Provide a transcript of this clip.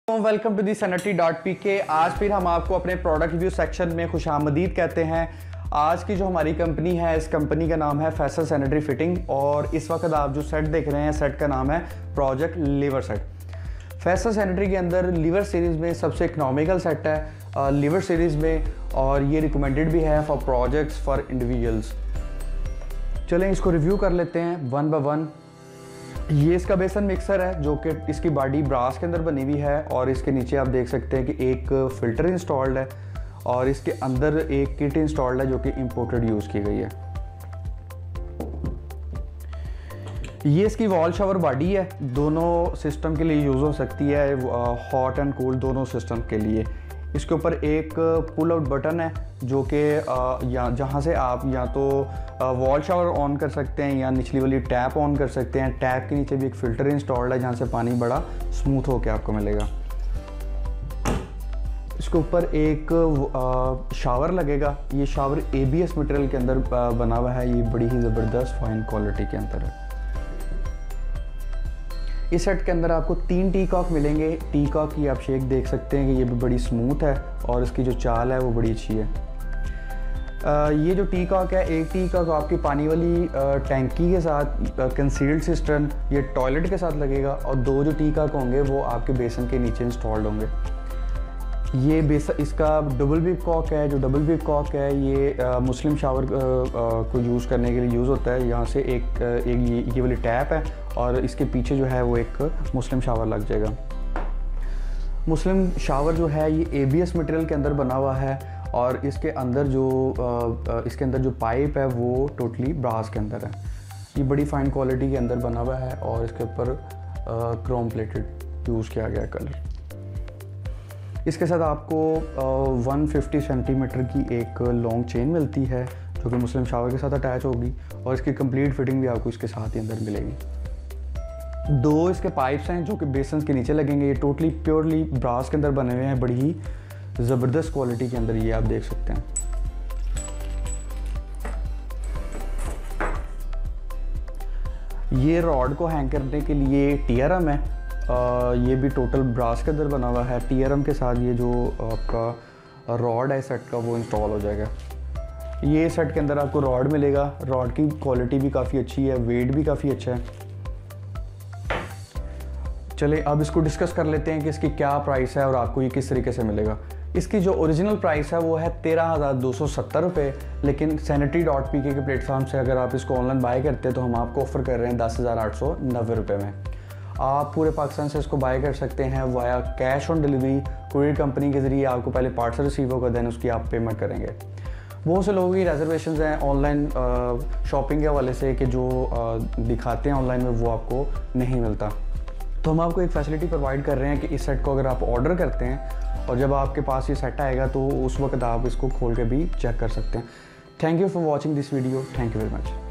Welcome to the sanity.pk। आज फिर हम आपको अपने प्रोडक्ट रिव्यू सेक्शन में खुशामदीद कहते हैं। आज की जो हमारी कंपनी है, इस कंपनी का नाम है फैसल सैनिटरी फिटिंग और इस वक्त आप जो सेट देख रहे हैं, सेट का नाम है project lever set. Faisal sanitary के अंदर लीवर सीरीज़ में सबसे इकोनॉमिकल सेट है लीवर सीरीज़ में, और ये रिकमेंडेड भी है फॉर प्रोजेक्ट्स फॉर इंडिविजुअल्स। चलें इसको रिव्यू कर लेते हैं वन बाय वन। ये इसका बेसन मिक्सर है जो कि इसकी बॉडी ब्रास के अंदर बनी हुई है, और इसके नीचे आप देख सकते हैं कि एक फ़िल्टर इंस्टॉल्ड है और इसके अंदर एक किट इंस्टॉल्ड है जो कि इंपोर्टेड यूज़ की गई है। ये इसकी वॉल शावर बॉडी है, दोनों सिस्टम के लिए यूज़ हो सकती है, हॉट एंड कूल दोनों सिस्टम के लिए। इसके ऊपर एक पुल आउट बटन है जो कि जहाँ से आप या तो वॉल शावर ऑन कर सकते हैं या निचली वाली टैप ऑन कर सकते हैं। टैप के नीचे भी एक फ़िल्टर इंस्टॉल्ड है जहाँ से पानी बड़ा स्मूथ होकर आपको मिलेगा। इसके ऊपर एक शावर लगेगा। ये शावर ABS मटेरियल के अंदर बना हुआ है। ये बड़ी ही ज़बरदस्त फाइन क्वालिटी के अंदर है। इस सेट के अंदर आपको 3 टी कॉक मिलेंगे। टी कॉक की आप शेक देख सकते हैं कि ये भी बड़ी स्मूथ है और इसकी जो चाल है वो बड़ी अच्छी है। ये जो टी कॉक है, एक टी कॉक आपकी पानी वाली टैंकी के साथ कंसील्ड सिस्टर्न ये टॉयलेट के साथ लगेगा, और 2 जो टी कॉक होंगे वो आपके बेसन के नीचे इंस्टॉल्ड होंगे। ये बेसन इसका डबल बीप कॉक है। जो डबल बीप कॉक है ये मुस्लिम शावर को यूज़ करने के लिए यूज़ होता है। यहाँ से एक ये वाली टैप है और इसके पीछे जो है वो एक मुस्लिम शावर लग जाएगा। मुस्लिम शावर जो है ये ABS मटेरियल के अंदर बना हुआ है, और इसके अंदर जो पाइप है वो टोटली ब्रास के अंदर है। ये बड़ी फाइन क्वालिटी के अंदर बना हुआ है और इसके ऊपर क्रोम प्लेटेड यूज़ किया गया कलर। इसके साथ आपको 150 सेंटीमीटर की एक लॉन्ग चेन मिलती है जो कि मुस्लिम शावर के साथ अटैच होगी, और इसकी कंप्लीट फिटिंग भी आपको इसके साथ ही अंदर मिलेगी। 2 इसके पाइप्स हैं जो कि बेसन के नीचे लगेंगे। ये टोटली प्योरली ब्रास के अंदर बने हुए हैं, बड़ी ही ज़बरदस्त क्वालिटी के अंदर ये आप देख सकते हैं। ये रॉड को हैंग करने के लिए TRM है। ये भी टोटल ब्रास के अंदर बना हुआ है। TRM के साथ ये जो आपका रॉड है सेट का वो इंस्टॉल हो जाएगा। ये सेट के अंदर आपको रॉड मिलेगा। रॉड की क्वालिटी भी काफ़ी अच्छी है, वेट भी काफ़ी अच्छा है। चलिए अब इसको डिस्कस कर लेते हैं कि इसकी क्या प्राइस है और आपको ये किस तरीके से मिलेगा। इसकी जो ओरिजिनल प्राइस है वो है 13,270 रुपये, लेकिन sanity.pk के प्लेटफॉर्म से अगर आप इसको ऑनलाइन बाय करते हैं तो हम आपको ऑफ़र कर रहे हैं 10,890 रुपये में। आप पूरे पाकिस्तान से इसको बाय कर सकते हैं via cash on delivery. Courier company के ज़रिए आपको पहले पार्सल रिसीव होगा, देन उसकी आप पेमेंट करेंगे। बहुत से लोगों की रिजर्वेशन हैं ऑनलाइन शॉपिंग के हवाले से कि जो दिखाते हैं ऑनलाइन में वो आपको नहीं मिलता। तो हम आपको एक फैसिलिटी प्रोवाइड कर रहे हैं कि इस सेट को अगर आप ऑर्डर करते हैं और जब आपके पास ये सेट आएगा तो उस वक्त आप इसको खोल के भी चेक कर सकते हैं। Thank you for watching this video. Thank you very much.